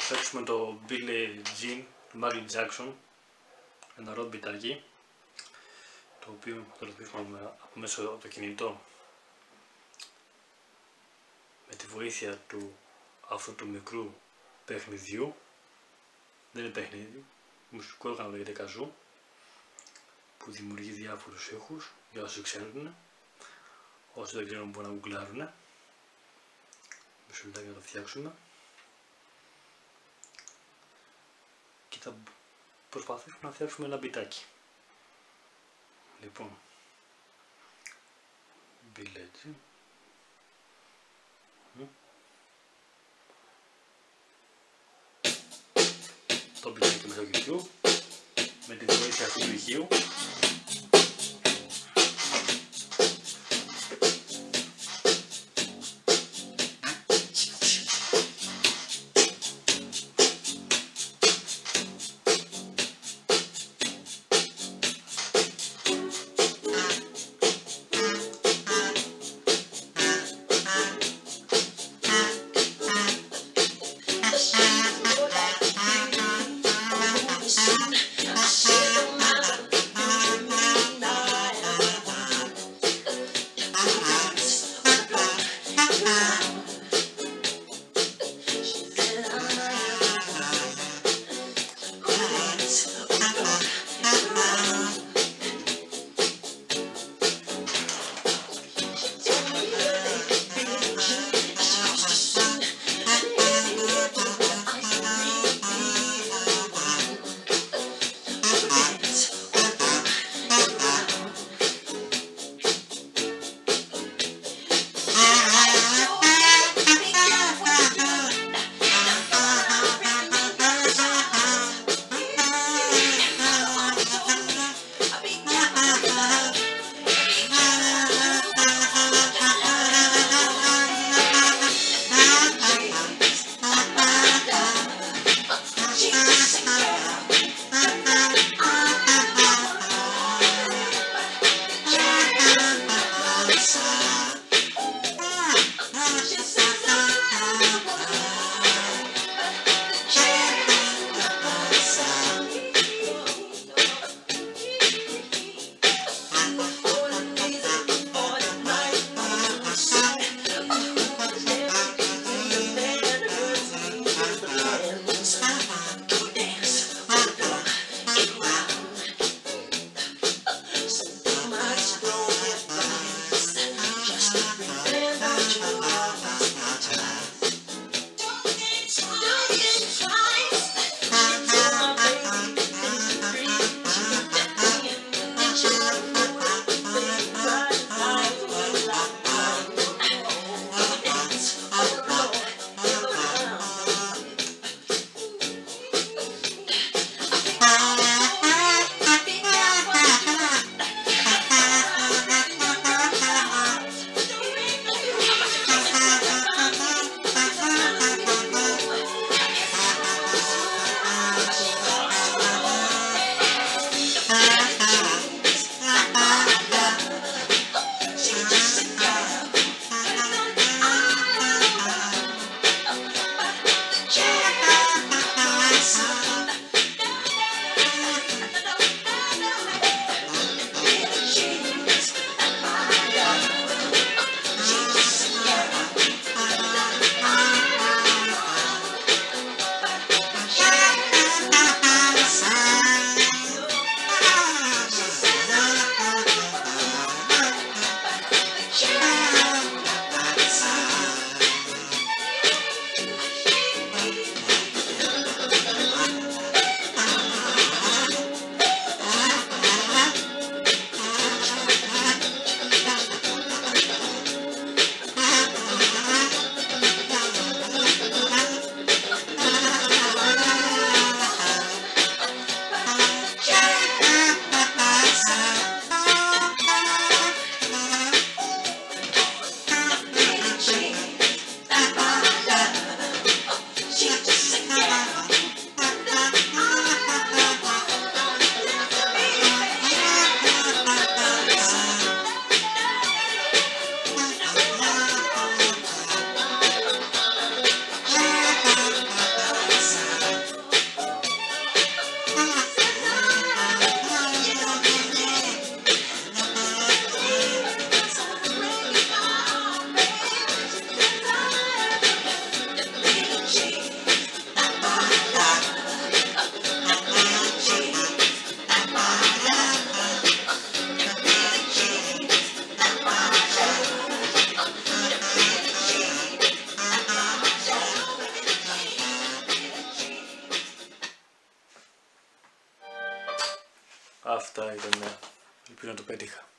φτιάξουμε το Billie Jean του Michael Jackson, ένα ροκ μπιτάκι, το οποίο θα το ρυθμίσουμε από μέσω από το κινητό με τη βοήθεια του αυτού του μικρού παιχνιδιού. Δεν είναι παιχνίδι, μουσικό όργανο λέγεται καζού, που δημιουργεί διάφορους ήχους για όσοι ξέρουν. Όσοι δεν ξέρουν μπορούν να γκουγκλάρουν. Μισό λεπτάκι να το φτιάξουμε και θα προσπαθήσουμε να φτιάξουμε ένα μπιτάκι. Λοιπόν, μπιλέτσι. Το μπιτάκι μέσω YouTube με τη βοήθεια αυτού του ηχείου. Αυτά ήταν, ελπίζω να το πέτυχα.